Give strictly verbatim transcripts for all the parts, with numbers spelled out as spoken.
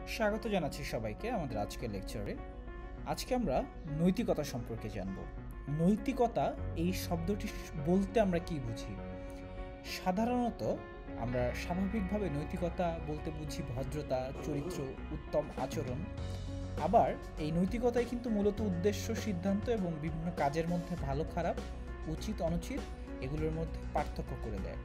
স্বাগত জানাচ্ছি সবাইকে আমাদের আজকের লেকচারে। আজকে আমরা নৈতিকতা সম্পর্কে জানব। নৈতিকতা এই শব্দটি বলতে আমরা কি বুঝি? সাধারণত আমরা স্বাভাবিকভাবে নৈতিকতা বলতে বুঝি ভদ্রতা, চরিত্র, উত্তম আচরণ। আবার এই নৈতিকতাই কিন্তু মূলত উদ্দেশ্য, সিদ্ধান্ত এবং বিভিন্ন কাজের মধ্যে ভালো খারাপ, উচিত অনুচিত এগুলোর মধ্যে পার্থক্য করে দেয়।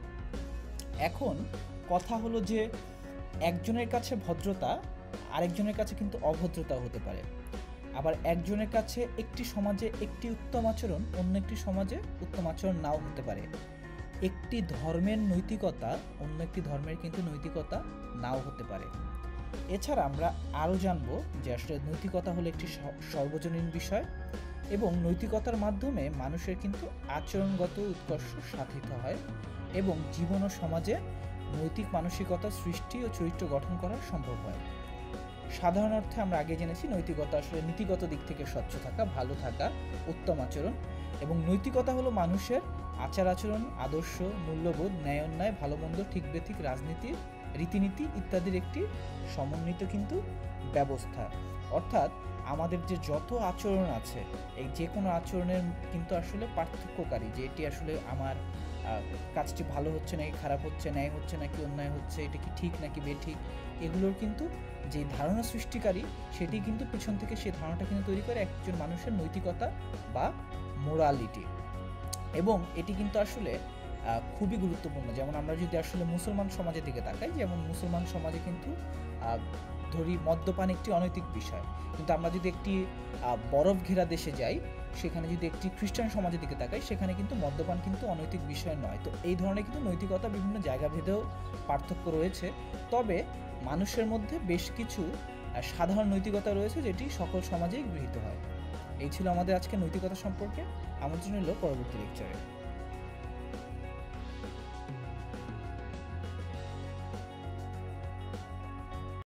এখন কথা হলো যে একজনের কাছে ভদ্রতা আরেকজনের কাছে কিন্তু অভদ্রতা হতে পারে। আবার একজনের কাছে একটি সমাজে একটি উত্তম আচরণ অন্য একটি সমাজে উত্তম আচরণ নাও হতে পারে। একটি ধর্মের নৈতিকতা অন্য একটি ধর্মের কিন্তু নৈতিকতা নাও হতে পারে। এছাড়া আমরা আরও জানব যে আসলে নৈতিকতা হলো একটি সর্বজনীন বিষয় এবং নৈতিকতার মাধ্যমে মানুষের কিন্তু আচরণগত উৎকর্ষ সাধিত হয় এবং জীবন ও সমাজে নৈতিক মানসিকতা সৃষ্টি ও চরিত্র গঠন করা সম্ভব হয়। সাধারণ অর্থে আমরা আগে জেনেছি নৈতিকতা আসলে নীতিগত দিক থেকে স্বচ্ছ থাকা, ভালো থাকা, উত্তম আচরণ, এবং নৈতিকতা হলো মানুষের আচার আচরণ, আদর্শ, মূল্যবোধ, ন্যায় অন্যায়, ভালো মন্দ, ঠিক বেঠিক, রাজনীতি, রীতিনীতি ইত্যাদির একটি সমন্বিত কিন্তু ব্যবস্থা। অর্থাৎ আমাদের যে যত আচরণ আছে এই যে কোনো আচরণের কিন্তু আসলে পার্থক্যকারী, যে এটি আসলে আমার কাজটি ভালো হচ্ছে নাকি খারাপ হচ্ছে, ন্যায় হচ্ছে নাকি অন্যায় হচ্ছে, এটা কি ঠিক নাকি বেঠিক, এগুলোর কিন্তু যে ধারণা সৃষ্টিকারী সেটি কিন্তু পিছন থেকে সেই ধারণাটা কিন্তু তৈরি করে একজন মানুষের নৈতিকতা বা মোরালিটি। এবং এটি কিন্তু আসলে খুবই গুরুত্বপূর্ণ। যেমন আমরা যদি আসলে মুসলমান সমাজের দিকে তাকাই, যেমন মুসলমান সমাজে কিন্তু ধরি মদ্যপান একটি অনৈতিক বিষয়, কিন্তু আমরা যদি একটি বরফ ঘেরা দেশে যাই, সেখানে যদি একটি খ্রিস্টান সমাজের দিকে তাকাই, সেখানে কিন্তু মদ্যপান কিন্তু অনৈতিক বিষয় নয়। তো এই ধরনের কিন্তু নৈতিকতা বিভিন্ন জায়গা ভেদেও পার্থক্য রয়েছে। তবে মানুষের মধ্যে বেশ কিছু সাধারণ নৈতিকতা রয়েছে যেটি সকল সমাজেই গৃহীত হয়। এই ছিল আমাদের আজকে নৈতিকতা সম্পর্কে। আমন্ত্রণ রইল পরবর্তী লেকচারে।